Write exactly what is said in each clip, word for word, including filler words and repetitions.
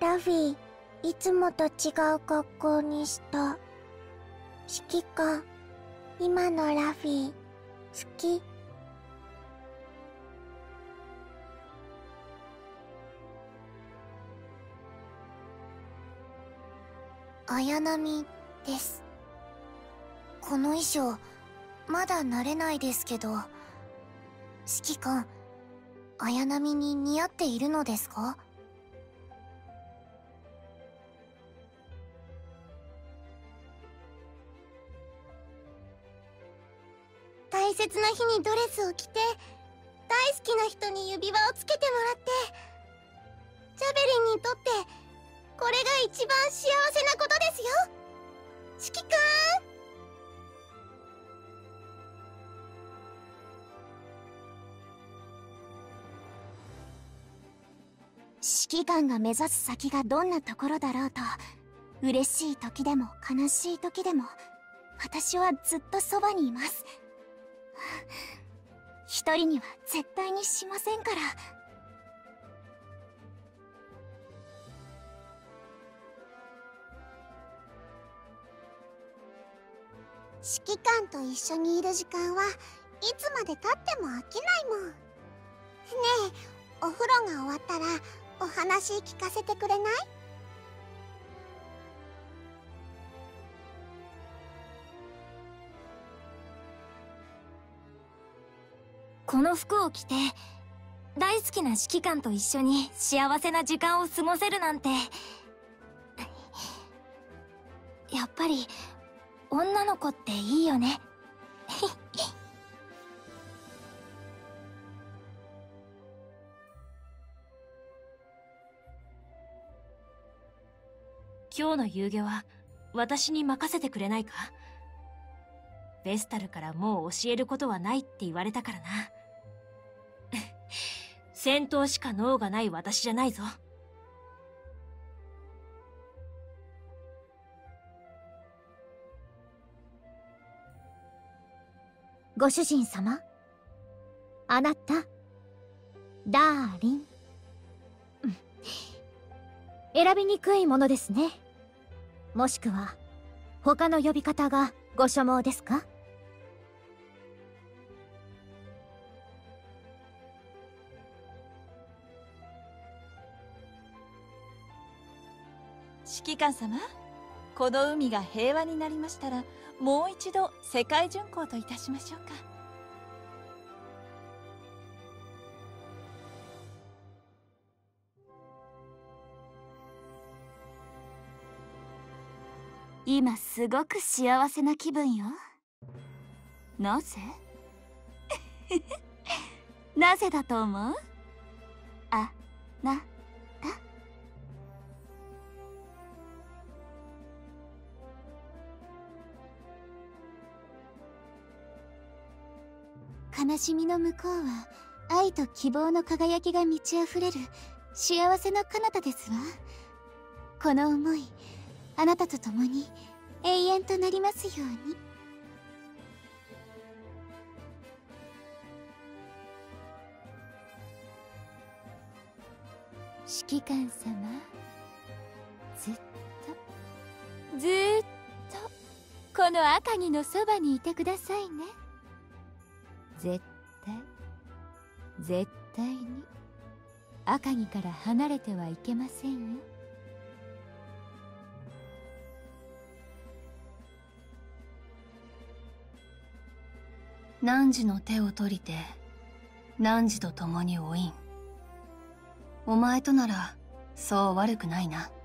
ラフィー、いつもと違う格好にした。指揮官、今のラフィー、好き？綾波です。この衣装、まだ慣れないですけど、指揮官、綾波に似合っているのですか？大切な日にドレスを着て、大好きな人に指輪をつけてもらって、ジャベリンにとってこれが一番幸せなことですよ、指揮官。指揮官が目指す先がどんなところだろうと、嬉しい時でも悲しい時でも私はずっとそばにいます。一人には絶対にしませんから。指揮官と一緒にいる時間はいつまでたっても飽きないもん。ねえ、お風呂が終わったらお話聞かせてくれない？この服を着て大好きな指揮官と一緒に幸せな時間を過ごせるなんて、やっぱり女の子っていいよね。 今日の遊戯は私に任せてくれないか？ベスタルからもう教えることはないって言われたからな。戦闘しか能がない私じゃないぞ。 ご主人様、あなた、ダーリン。選びにくいものですね。もしくは他の呼び方がご所望ですか？ 指揮官様、この海が平和になりましたら、もう一度世界巡航といたしましょうか。 今すごく幸せな気分よ。なぜ？なぜだと思う？あなた。悲しみの向こうは愛と希望の輝きが満ち溢れる幸せの彼方ですわ。この思い、あなたと共に永遠となりますように。指揮官様、ずっとずーっとこの赤城のそばにいてくださいね。絶対絶対に赤城から離れてはいけませんよ。 汝の手を取りて汝と共に追いん。お前とならそう悪くないな。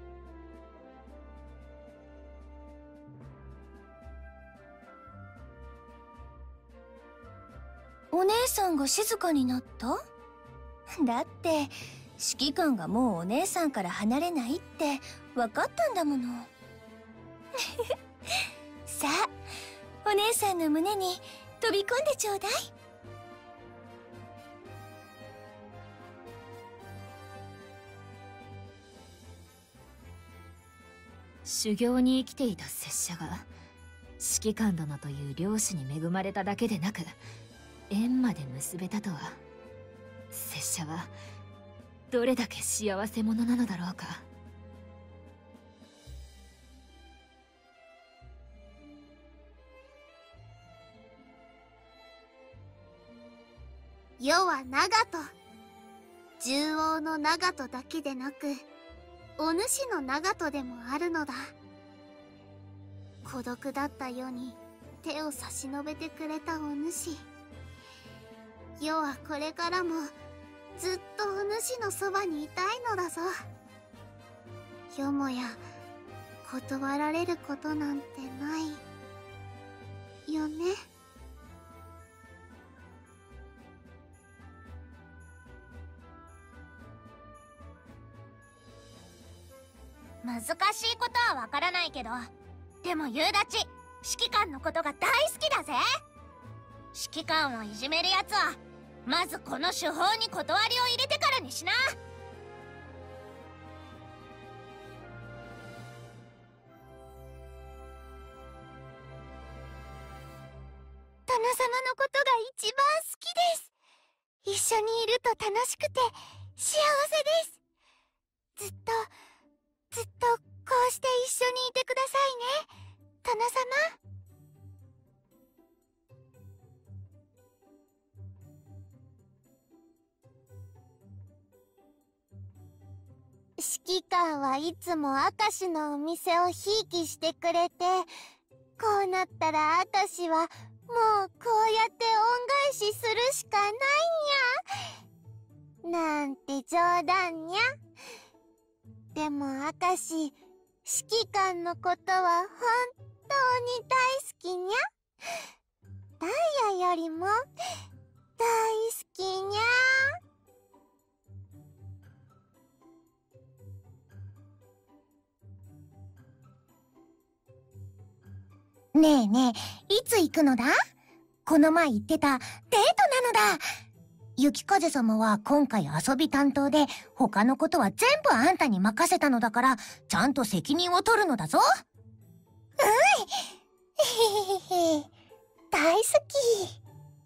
お姉さんが静かになった？だって指揮官がもうお姉さんから離れないって分かったんだもの。さあ、お姉さんの胸に飛び込んでちょうだい。 修行に生きていた拙者が指揮官殿という領主に恵まれただけでなく縁まで結べたとは、拙者はどれだけ幸せ者なのだろうか。 世は長門。獣王の長門だけでなく、お主の長門でもあるのだ。孤独だった世に手を差し伸べてくれたお主。世はこれからもずっとお主のそばにいたいのだぞ。よもや断られることなんてないよね。 難しいことはわからないけど、でも夕立指揮官のことが大好きだぜ。指揮官をいじめるやつはまずこの手法に断りを入れてからにしな。 殿様のことが一番好きです。一緒にいると楽しくて幸せです。ずっとずっとこうして一緒にいてくださいね、殿様。指揮官はいつも明石のお店をひいきしてくれて、こうなったら明石はもうこうやって恩返しするしかないにゃ。なんて冗談にゃ。でも明石、指揮官のことは本当に大好きにゃ。ダイヤよりも大好きにゃ。ねえねえ、いつ行くのだ？この前言ってたデートなのだ。雪風様は今回遊び担当で、他のことは全部あんたに任せたのだから、ちゃんと責任を取るのだぞ。うん。へへへへ。大好き。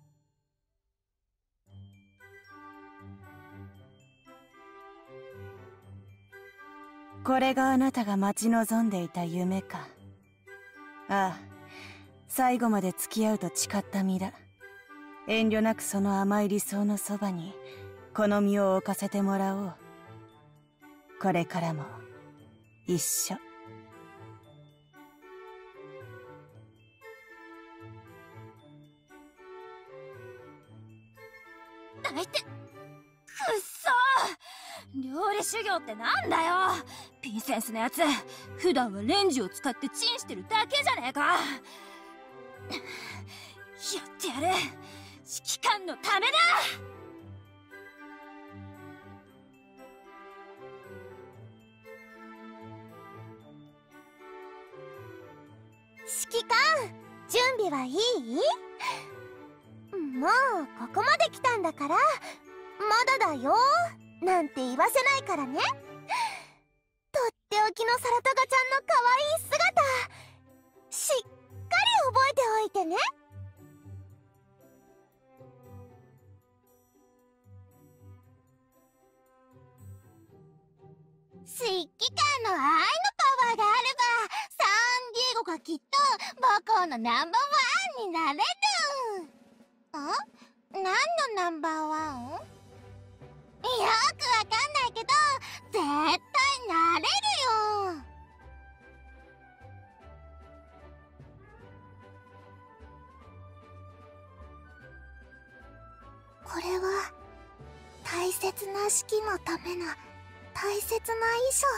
これがあなたが待ち望んでいた夢か。ああ、最後まで付き合うと誓った身だ。遠慮なくその甘い理想のそばにこの身を置かせてもらおう。これからも一緒。 泣いて、くっそー、料理修行ってなんだよ。ピンセンスのやつ、普段はレンジを使ってチンしてるだけじゃねえか。やってやる、指揮官のためだ。 指揮官、準備はいい？もうここまで来たんだから、まだだよなんて言わせないからね。とっておきのサラトガちゃんの可愛い姿、しっかり覚えておいてね。指揮官の愛のパワーがあれば、サンディエゴがきっと母校のナンバーワンになれる。ん？何のナンバーワン？よくわかんないけど、絶対なれるよ。これは大切な式のための大切な衣装。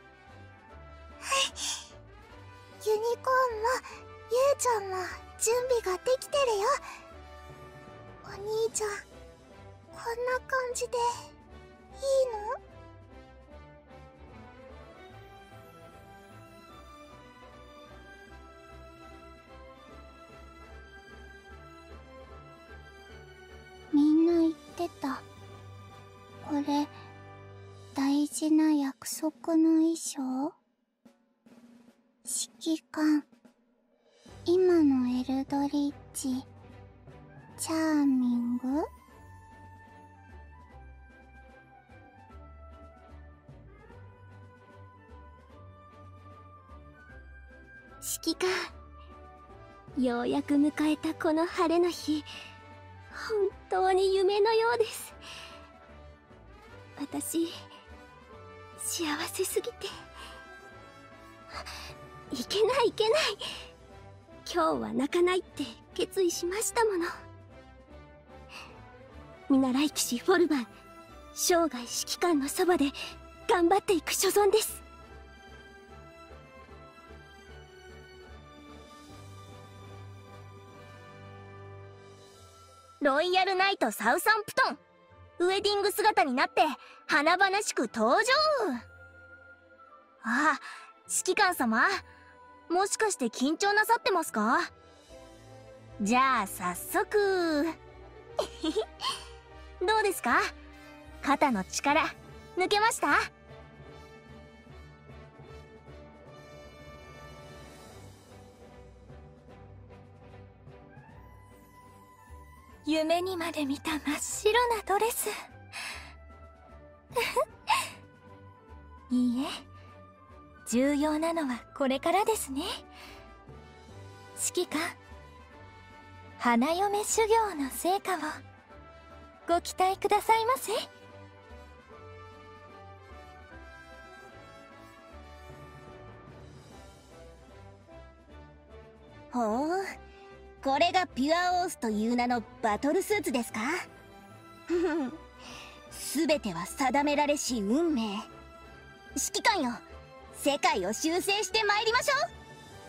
ユニコーンもユウちゃんも準備ができてるよ。お兄ちゃん、こんな感じでいいの？みんな言ってた。これ大事な約束の衣装？指揮官、今のエルドリッジチャーミング？指揮官、ようやく迎えたこの晴れの日、本当に夢のようです。私幸せすぎて、いけないいけない、今日は泣かないって決意しましたもの。見習い騎士フォルバン、生涯指揮官のそばで頑張っていく所存です。 ロイヤルナイトサウサンプトン、ウェディング姿になって華々しく登場。ああ、指揮官様、もしかして緊張なさってますか？じゃあ早速どうですか？肩の力抜けました？ 夢にまで見た真っ白なドレスいいえ、重要なのはこれからですね。指揮官、花嫁修行の成果をご期待くださいませ。 ほう、これがピュアオースという名のバトルスーツですか？すべては定められし運命。指揮官よ、世界を修正してまいりましょう。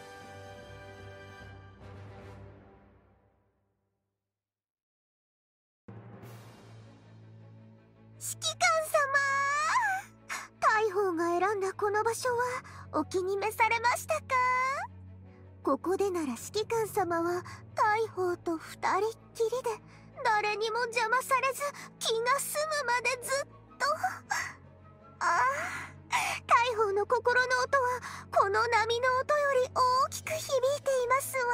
指揮官様、大砲が選んだこの場所はお気に召されましたか？ここでなら指揮官様は大砲と二人っきりで、誰にも邪魔されず気が済むまでずっと。ああ、大砲の心の音はこの波の音より大きく響いていますわ。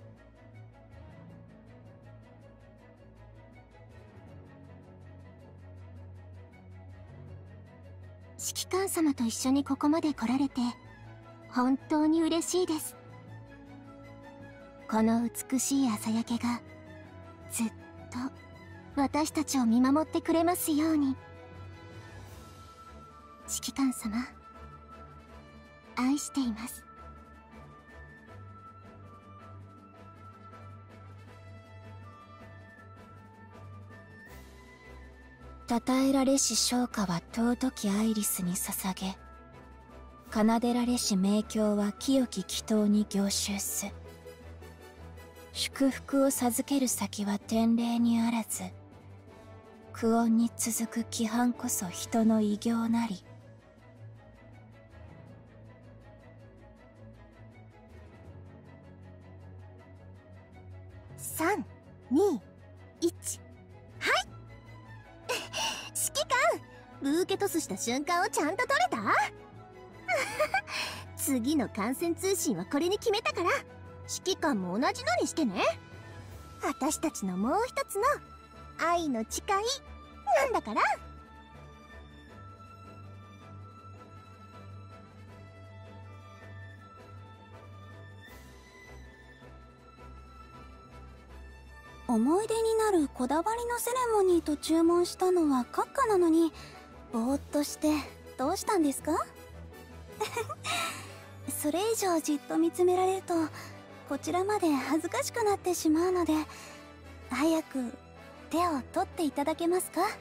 指揮官様と一緒にここまで来られて本当に嬉しいです。この美しい朝焼けがずっと私たちを見守ってくれますように。指揮官様、愛しています。称えられし昇華は尊きアイリスに捧げ、奏でられし名教は清き祈祷に凝集す。祝福を授ける先は天礼にあらず、苦音に続く規範こそ人の偉業なり。さん、に、いち、はい。指揮官、ブーケトスした瞬間をちゃんと撮れた？次の観戦通信はこれに決めたから、指揮官も同じのにしてね。私たちのもう一つの愛の誓いなんだから。思い出になるこだわりのセレモニーと注文したのは閣下なのに、ぼーっとしてどうしたんですか？それ以上じっと見つめられるとこちらまで恥ずかしくなってしまうので、早く手を取っていただけますか？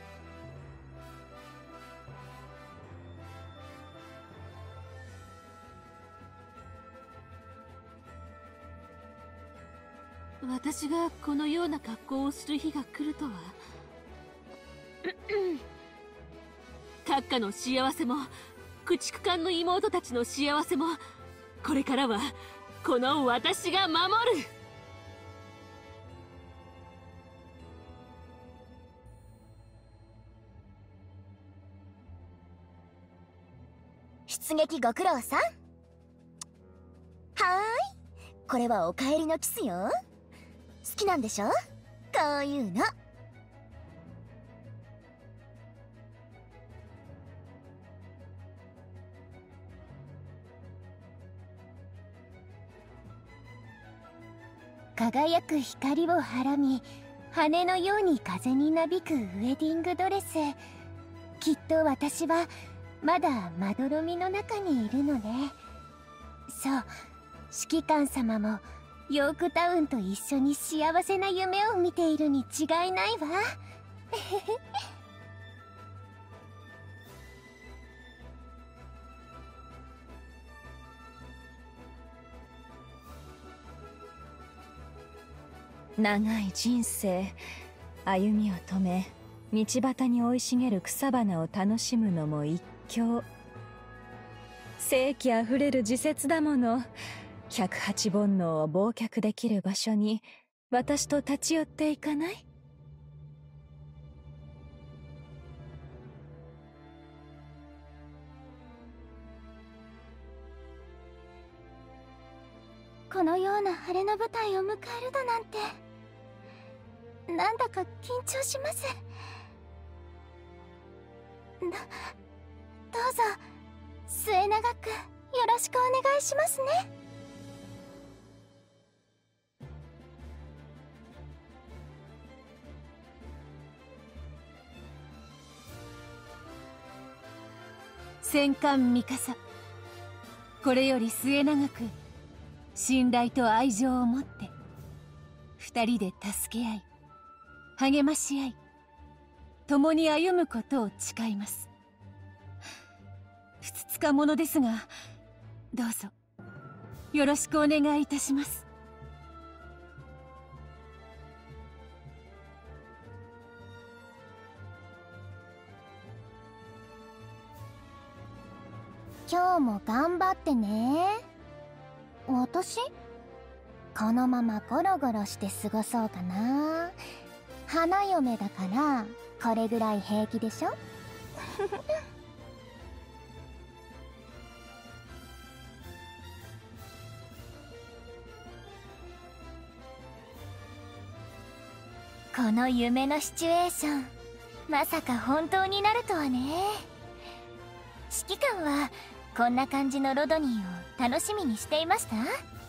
私がこのような格好をする日が来るとは。閣下の幸せも駆逐艦の妹たちの幸せも、これからはこの私が守る。 出撃ご苦労さん。はーい、これはお帰りのキスよ。好きなんでしょ、こういうの。輝く光をはらみ、 羽のように風になびくウェディングドレス。きっと私はまだまどろみの中にいるのね。そう、指揮官様もヨークタウンと一緒に幸せな夢を見ているに違いないわ。 長い人生、歩みを止め道端に生い茂る草花を楽しむのも一興。生気あふれる時節だもの。百八煩悩を忘却できる場所に私と立ち寄っていかない？ このような晴れの舞台を迎えるだなんて、なんだか緊張します。ど、どうぞ末永くよろしくお願いしますね。 戦艦ミカサ、これより末永く信頼と愛情を持って二人で助け合い励まし合い共に歩むことを誓います。ふつつかものですが、どうぞよろしくお願いいたします。 今日も頑張ってね。私このままゴロゴロして過ごそうかな。花嫁だからこれぐらい平気でしょ。この夢のシチュエーション、まさか本当になるとはね。指揮官はこんな感じのロドニーを楽しみにしていました？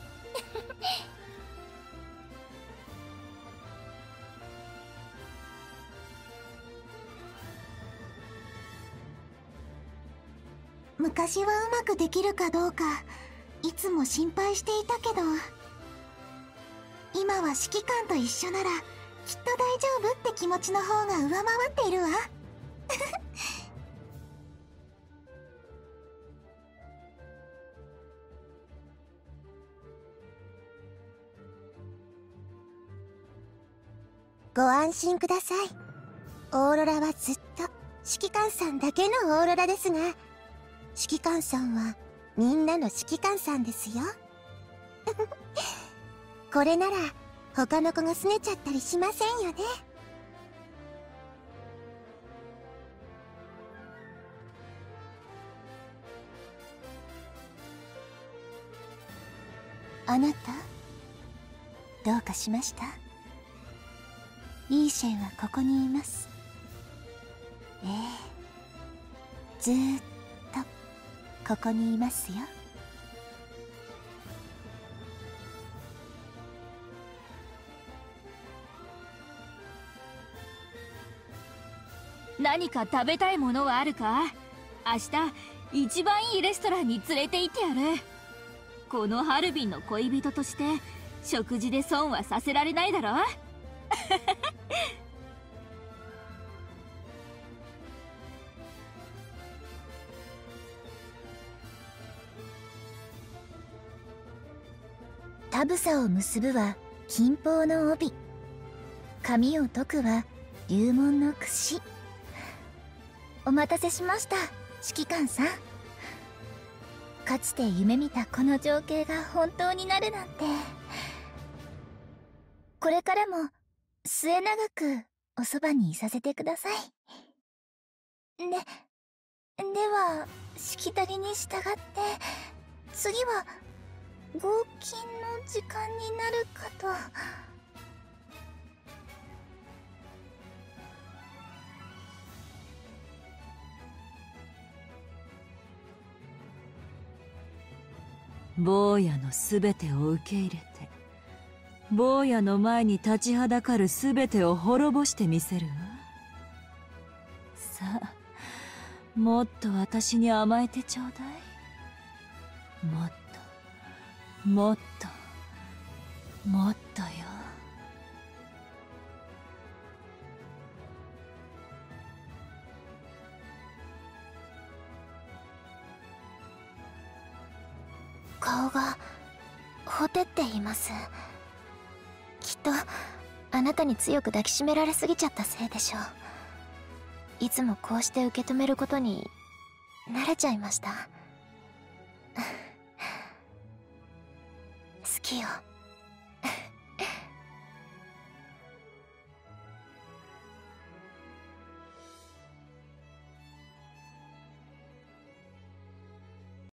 昔はうまくできるかどうかいつも心配していたけど、今は指揮官と一緒ならきっと大丈夫って気持ちの方が上回っているわ。ご安心ください。オーロラはずっと指揮官さんだけのオーロラですが、指揮官さんはみんなの指揮官さんですよ。これなら他の子が拗ねちゃったりしませんよね。あなたどうかしました？イーシェンはここにいます。ええ、ずーっとここにいますよ。 何か食べたいものはあるか？明日一番いいレストランに連れて行ってやる。このハルビンの恋人として食事で損はさせられないだろ。 タブサを結ぶは金峰の帯、髪を解くは龍門の櫛。お待たせしました、指揮官さん。かつて夢見たこの情景が本当になるなんて。これからも末永くおそばにいさせてください。で、ではしきたりに従って次は合金の時間になるかと。 坊やのすべてを受け入れて坊やの前に立ちはだかるすべてを滅ぼしてみせるわ。さあ、もっと私に甘えてちょうだい。もっともっともっとよ。 顔がほてっています。きっとあなたに強く抱きしめられすぎちゃったせいでしょう。いつもこうして受け止めることに慣れちゃいました。好きよ。